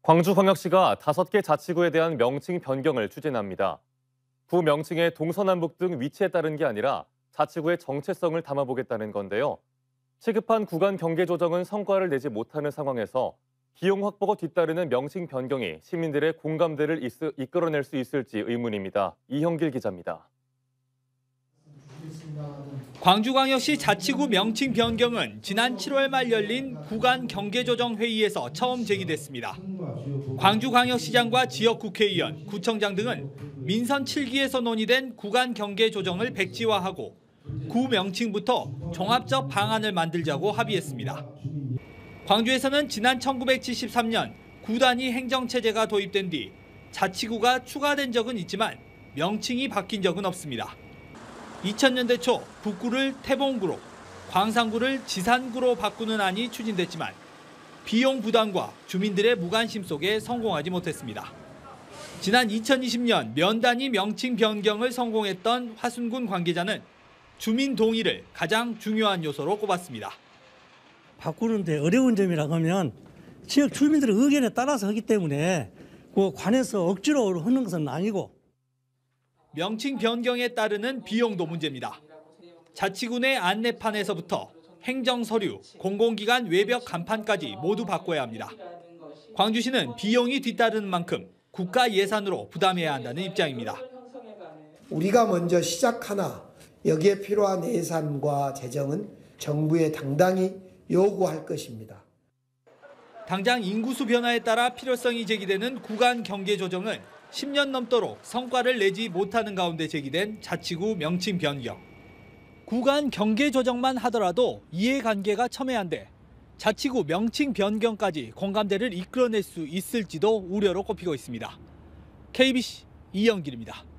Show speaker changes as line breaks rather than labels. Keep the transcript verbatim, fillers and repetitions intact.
광주광역시가 다섯 개 자치구에 대한 명칭 변경을 추진합니다. 구 명칭의 동서남북 등 위치에 따른 게 아니라 자치구의 정체성을 담아보겠다는 건데요. 시급한 구간 경계 조정은 성과를 내지 못하는 상황에서 비용 확보가 뒤따르는 명칭 변경이 시민들의 공감대를 이끌어낼 수 있을지 의문입니다. 이형길 기자입니다.
광주광역시 자치구 명칭 변경은 지난 칠월 말 열린 구간 경계조정회의에서 처음 제기됐습니다. 광주광역시장과 지역국회의원, 구청장 등은 민선 칠 기에서 논의된 구간 경계조정을 백지화하고 구 명칭부터 종합적 방안을 만들자고 합의했습니다. 광주에서는 지난 천구백칠십삼 년 구 단위 행정체제가 도입된 뒤 자치구가 추가된 적은 있지만 명칭이 바뀐 적은 없습니다. 이천 년대 초 북구를 태봉구로, 광산구를 지산구로 바꾸는 안이 추진됐지만 비용 부담과 주민들의 무관심 속에 성공하지 못했습니다. 지난 이천이십 년 면 단위 명칭 변경을 성공했던 화순군 관계자는 주민 동의를 가장 중요한 요소로 꼽았습니다.
바꾸는데 어려운 점이라고 하면 지역 주민들의 의견에 따라서 하기 때문에 그 관에서 억지로 하는 것은 아니고
명칭 변경에 따르는 비용도 문제입니다. 자치구 내 안내판에서부터 행정서류, 공공기관 외벽 간판까지 모두 바꿔야 합니다. 광주시는 비용이 뒤따르는 만큼 국가 예산으로 부담해야 한다는 입장입니다.
우리가 먼저 시작하나 여기에 필요한 예산과 재정은 정부에 당당히 요구할 것입니다.
당장 인구수 변화에 따라 필요성이 제기되는 구간 경계 조정은 십 년 넘도록 성과를 내지 못하는 가운데 제기된 자치구 명칭 변경. 구간 경계 조정만 하더라도 이해관계가 첨예한데 자치구 명칭 변경까지 공감대를 이끌어낼 수 있을지도 우려로 꼽히고 있습니다. 케이비씨 이영길입니다.